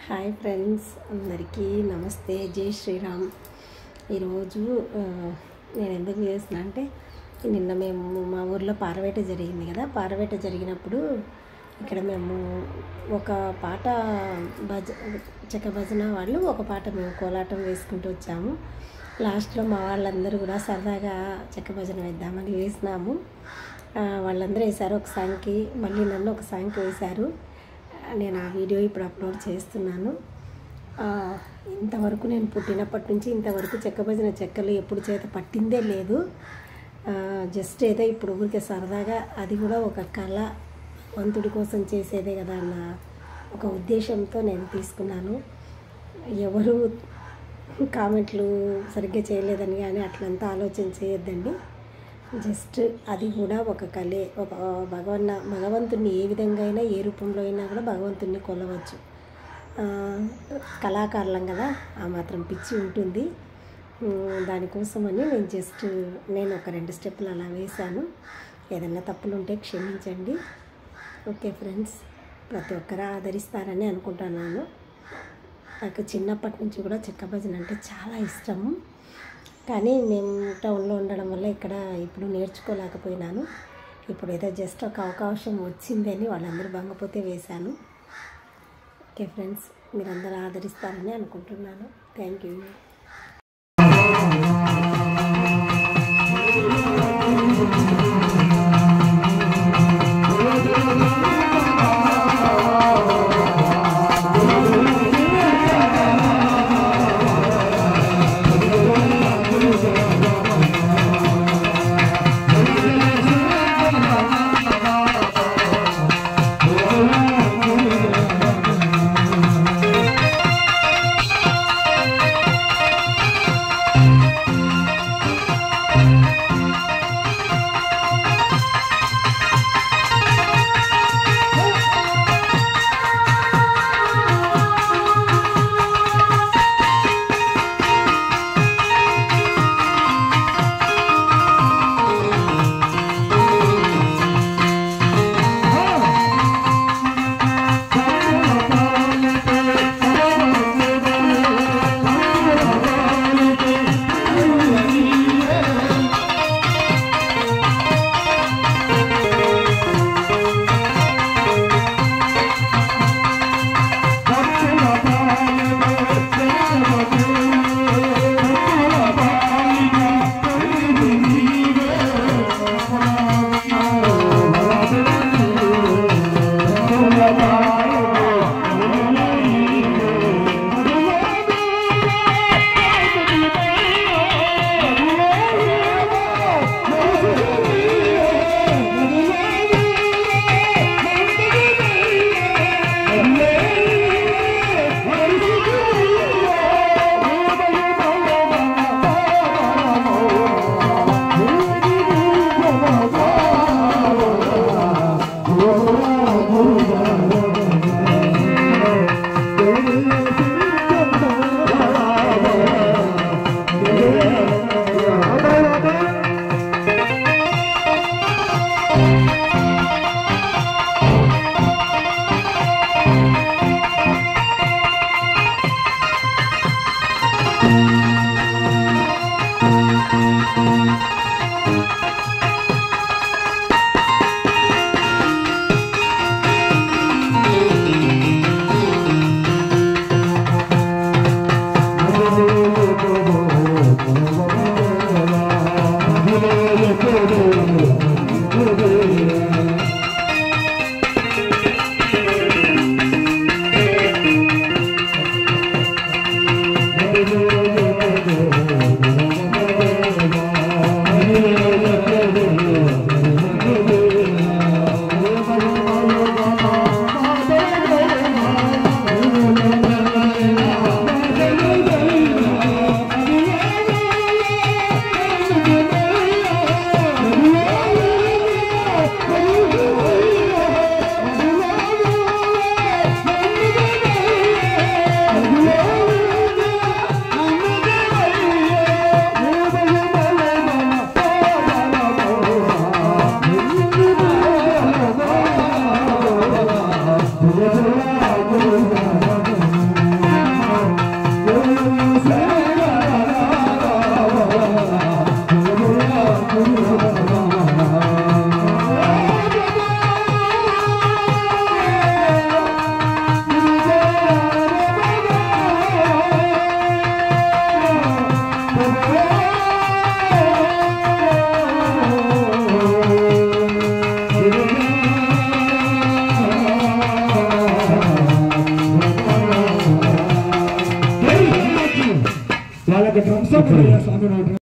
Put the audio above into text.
Hi friends, అందరికీ నమస్తే. జై శ్రీరామ్. ఈరోజు నేను ఎందుకు చేస్తున్నా అంటే, నిన్న మేము మా ఊర్లో పారవేట జరిగింది కదా. పారవేట జరిగినప్పుడు ఇక్కడ మేము ఒక పాట చెక్క భజన వాళ్ళు ఒక పాట మేము కోలాటం వేసుకుంటూ వచ్చాము. లాస్ట్లో మా వాళ్ళందరూ కూడా సరదాగా చెక్క భజన వేద్దామని వేసినాము. వాళ్ళందరూ వేశారు ఒక సాంగ్కి, మళ్ళీ నన్ను ఒక సాంగ్కి వేశారు. నేను ఆ వీడియో ఇప్పుడు అప్లోడ్ చేస్తున్నాను. ఇంతవరకు నేను పుట్టినప్పటి నుంచి ఇంతవరకు చెక్క భజన చెక్కలు ఎప్పుడు చేత పట్టిందే లేదు. జస్ట్ ఏదో ఇప్పుడు ఊరికే సరదాగా, అది కూడా ఒక కళ, భగవంతుడి కోసం చేసేదే కదా అన్న ఒక ఉద్దేశంతో నేను తీసుకున్నాను. ఎవరు కామెంట్లు సరిగ్గా చేయలేదని కానీ అట్లంతా ఆలోచన చేయొద్దండి. జస్ట్ అది కూడా ఒక కళే. ఒక భగవంతుడిని ఏ విధంగా అయినా, ఏ రూపంలో అయినా కూడా భగవంతుడిని కొలవచ్చు. కళాకారులం కదా, ఆ మాత్రం పిచ్చి ఉంటుంది. దానికోసమని నేను ఒక 2 స్టెప్పులు అలా వేశాను. ఏదైనా తప్పులు ఉంటే క్షమించండి. ఓకే ఫ్రెండ్స్, ప్రతి ఒక్కరు ఆదరిస్తారని అనుకుంటున్నాను. నాకు చిన్నప్పటి నుంచి కూడా చెక్క భజన అంటే చాలా ఇష్టము. కానీ మేము టౌన్లో ఉండడం వల్ల ఇక్కడ ఇప్పుడు నేర్చుకోలేకపోయినాను. ఇప్పుడు ఏదో జస్ట్ ఒక అవకాశం వచ్చిందని వాళ్ళందరూ బంగపోతే వేశాను. ఓకే ఫ్రెండ్స్, మీరందరూ ఆదరిస్తారని అనుకుంటున్నాను. Thank you. కూర్చోండి స్వామి.